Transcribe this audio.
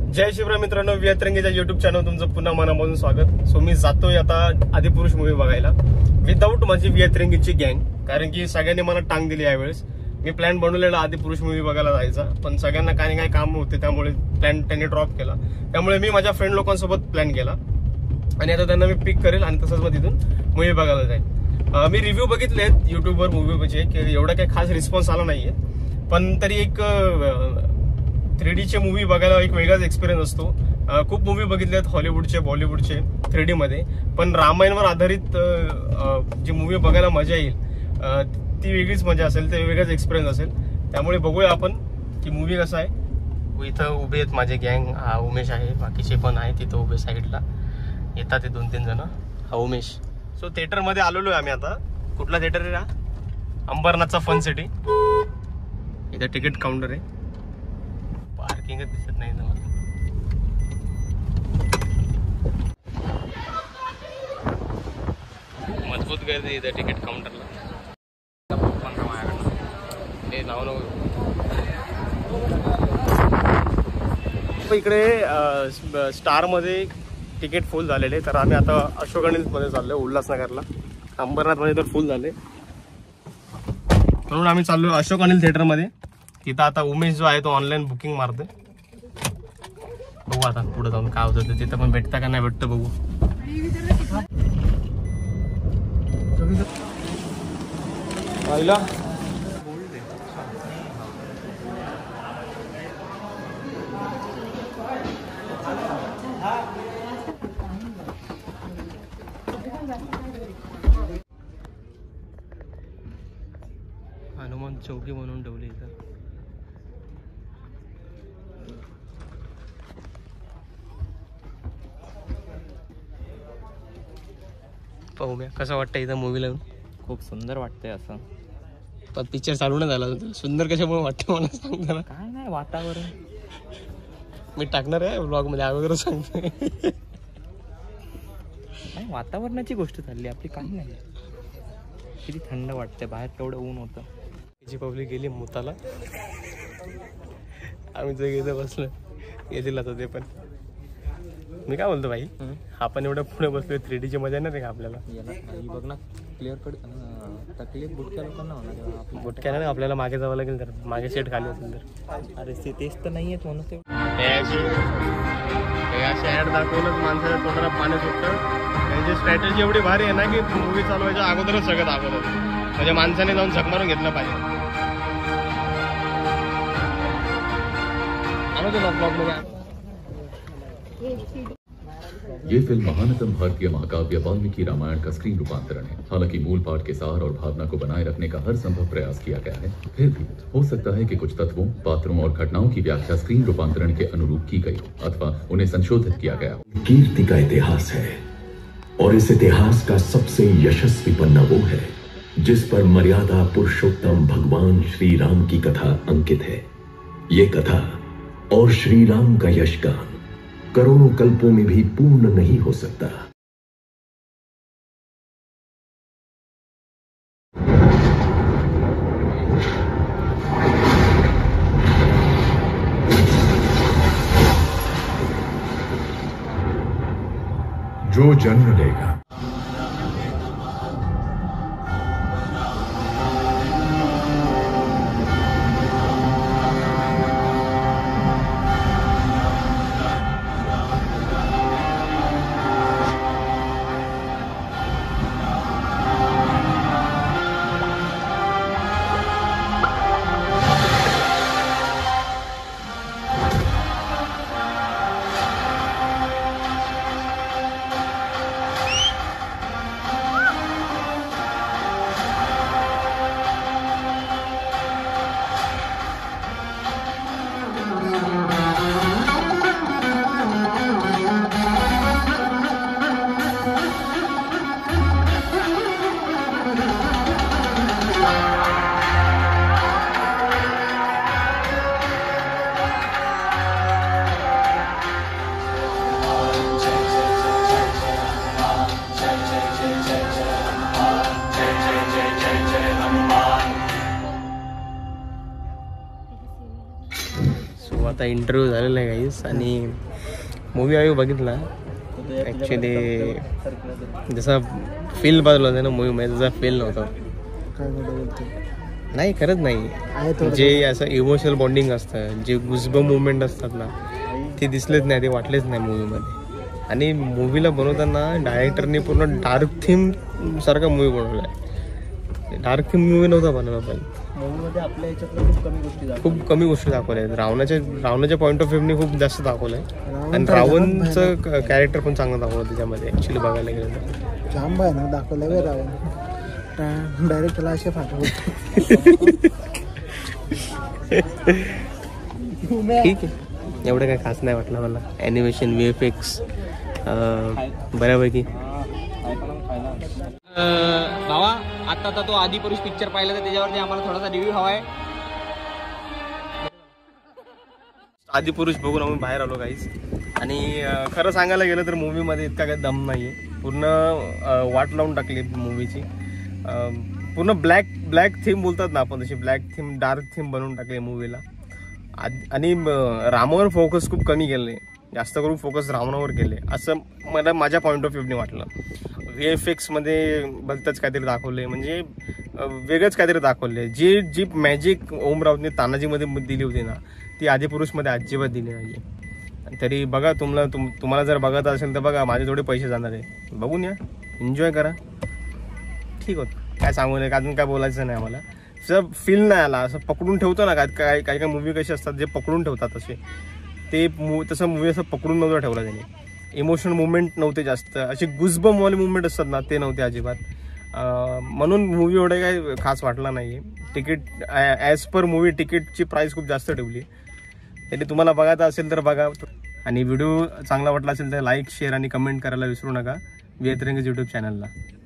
जय शिवराय मित्रांनो, विहतरंगीच्या YouTube channel तुमचं पुन्हा मनापासून स्वागत. सो मी जातोय आता आदिपुरुष मूवी बघायला विदाऊट माझी विहतरंगीची गँग, कारण की सगळ्यांनी मला टांग दिली यावेळेस. मी प्लॅन बनवलेला आदिपुरुष मूवी बघायला जायचा, पण सगळ्यांना काही काही काम होते त्यामुळे प्लॅन त्यांनी ड्रॉप केला. त्यामुळे मी माझ्या फ्रेंड लोकांसोबत प्लॅन केला आणि आता त्यांना मी पिक करेल आणि तसंच मग तिथून मूवी बघायला जाईल. मी रिव्ह्यू बघितलेत युट्यूबवर मूवीचे की एवढा काही खास रिस्पॉन्स आला नाहीये, पण तरी एक 3Dचे मूवी बघायला एक वेगळाच एक्सपिरियन्स असतो. खूप मूवी बघितलेत हॉलिवूडचे बॉलिवूडचे 3D मध्ये, पण रामायणवर आधारित जी मूवी बघायला मजा येईल ती वेगळीच मजा असेल, ते वेगळाच एक्सपिरियन्स असेल. त्यामुळे बघूया आपण की मूवी कसा आहे. इथं उभे आहेत माझे गँग. हा उमेश आहे, बाकीचे पण आहे तिथं उभे साईडला येतात ते 2-3 जण. हा उमेश. सो थिएटरमध्ये आलेलो आहे आम्ही आता. कुठला थिएटर आहे हा? अंबरनाथचा फन सिटी. इथं तिकीट काउंटर आहे. पार्किंगच दिसत नाही ना मला. मजबूत गर्दी इथं तिकीट काउंटरला. हे नाव नको. इकडे स्टारमध्ये तिकीट फुल झालेले, तर आम्ही आता अशोक अनिलमध्ये चाललोय उल्हासनगरला. अंबरनाथमध्ये तर फुल झाले, म्हणून आम्ही चाललोय अशोक अनिल थिएटरमध्ये. तिथं आता उमेश जो आहे तो ऑनलाईन बुकिंग मारतोय. बघू आता पुढे जाऊन काय होतं, तिथं पण भेटता का नाही भेटतं बघू. पाहिला हनुमान चौकी म्हणून ठेवली इथं. पाहू म्या कसं वाटतं इथं मूवी लावून. खूप सुंदर वाटतंय असं. पण पिक्चर चालू नाही झाला. सुंदर कशामुळे वाटतं मला सांगता ना. काय नाही वातावरण मी टाकणार आहे ब्लॉग मध्ये, अगोदर सांगतोय. नाही वातावरणाची गोष्ट चालली आपली, काही नाही. किती थंड वाटतंय बाहेर, तेवढं ऊन होतं. जी पब्लिक गेली मुताला, आम्ही जर इथं बसलो येतील आता ते पण. मी काय बोलतो भाई, आपण एवढं पुढे बसलोय 3Dची मजा नाही का आपल्याला. बघ ना क्लिअर कट तकलीफ बुटक्या लोकांना होणार. बुटक्या नाही, आपल्याला मागे जावं लागेल. तर मागे सेट खाली असेल तर. अरे तेच तर नाही आहेत म्हणून ते अशी ऍड दाखवूनच माणसाच्या तोंडाला पाणी सुटतं. त्यांची स्ट्रॅटेजी एवढी भारी आहे ना की मूवी चालवायच्या अगोदरच सगळं दाखवतात, म्हणजे माणसाने जाऊन झक मारून घेतलं पाहिजे. ये फिल्म महानतम भारतीय महाकाव्य वाल्मीकि रामायण का स्क्रीन रूपांतरण है. हालांकि मूल पाठ के सार और भावना को बनाए रखने का हर संभव प्रयास किया गया है, फिर भी हो सकता है कि कुछ तत्वों, पात्रों और घटनाओं की व्याख्या स्क्रीन रूपांतरण के अनुरूप की गई हो अथवा उन्हें संशोधित किया गया हो. कीर्ति का इतिहास है और इस इतिहास का सबसे यशस्वी पन्ना वो है जिस पर मर्यादा पुरुषोत्तम भगवान श्री राम की कथा अंकित है. ये कथा और श्री राम का यशगान करोड़ों कल्पों में भी पूर्ण नहीं हो सकता. जो जन्म लेगा आता इंटरव्ह्यू झालेला आहे गाईस आणि मूवी आम्ही बघितला. ॲक्च्युली जसा फील बदलला होता ना मूवीमध्ये तसा फील नव्हता. नाही खरंच नाही. जे असं इमोशनल बॉन्डिंग असतं, जे गुजबम मुवमेंट असतात ना ते दिसलेच नाही, ते वाटलेच नाही मूवीमध्ये. आणि मूवीला बनवताना डायरेक्टरने पूर्ण डार्क थीम सारखा मूवी बनवला आहे. डार्क थीम मूवी नव्हता बनवला पण मूवीमध्ये आपल्या ह्याच्यातलं खूप कमी गोष्टी दाखवल्या आहेत. रावणाच्या पॉईंट ऑफ व्ह्यूने खूप जास्त दाखवलं आहे. आणि रावणचं कॅरेक्टर पण चांगलं दाखवलं त्याच्यामध्ये ॲक्च्युली बघायला गेलं तर. जाम आहे ना दाखवलं वे रावण डायरेक्टला असे फाटवत. ठीक आहे, एवढं काय खास नाही वाटलं मला. ॲनिमेशन VFX बऱ्यापैकी. भावा आता तो आदिपुरुष पिक्चर पाहिला तर त्याच्यावरती आम्हाला थोडासा रिव्ह्यू हवा आहे. आदिपुरुष बघून आम्ही बाहेर आलो गाईज. आणि खरं सांगायला गेलं तर मूवीमध्ये इतका काही दम नाही आहे. पूर्ण वाट लावून टाकली मूवीची. पूर्ण ब्लॅक थीम बोलतात ना आपण, तशी ब्लॅक थीम डार्क थीम बनवून टाकली मूवीला. आणि रामावर फोकस खूप कमी केले, जास्त करून फोकस रावणावर केले असं मला माझ्या पॉईंट ऑफ व्ह्यूने वाटलं. VFX मध्ये भलतंच काहीतरी दाखवले, म्हणजे वेगळंच काहीतरी दाखवले. जी मॅजिक ओम राऊतने तानाजीमध्ये दिली होती ना ती आदिपुरुषमध्ये अजिबात दिली नाही. तरी बघा, तुम्हाला जर बघत असेल तर बघा. माझे थोडे पैसे जाणार आहे, बघून या, एन्जॉय करा. ठीक होतं, काय सांगू नये, अजून काय बोलायचं नाही आम्हाला. असं फील नाही आला, असं पकडून ठेवतो ना काय काही मूवी कशी असतात जे पकडून ठेवतात तसे, ते तसं मूवी असं पकडून नव्हतं ठेवला त्याने. इमोशनल मुवमेंट नव्हते जास्त, असे गुजबमवाले मुवमेंट असतात ना ते नव्हते अजिबात. म्हणून मूवी एवढं काही खास वाटला नाही. तिकीट ॲज पर मूवी तिकीटची प्राईस खूप जास्त ठेवली. तरी तुम्हाला बघायचं असेल तर बघा. आणि व्हिडिओ चांगला वाटला असेल तर लाईक, शेअर आणि कमेंट करायला विसरू नका. वियतरंगीज यूट्यूब चॅनलला.